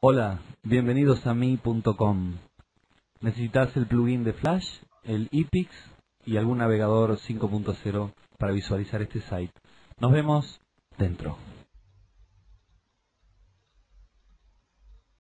Hola, bienvenidos a mi.com. ¿Necesitas el plugin de Flash, el ePix y algún navegador 5.0 para visualizar este site? Nos vemos dentro.